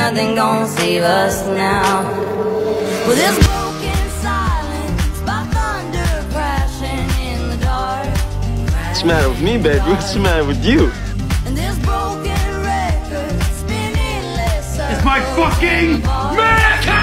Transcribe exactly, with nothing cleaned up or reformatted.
nothing gonna save us now. Well, this broken silence by thunder crashing in the dark. What's the matter with me, baby? What's the matter with you? And this broken record spinning less. It's my fucking marathon!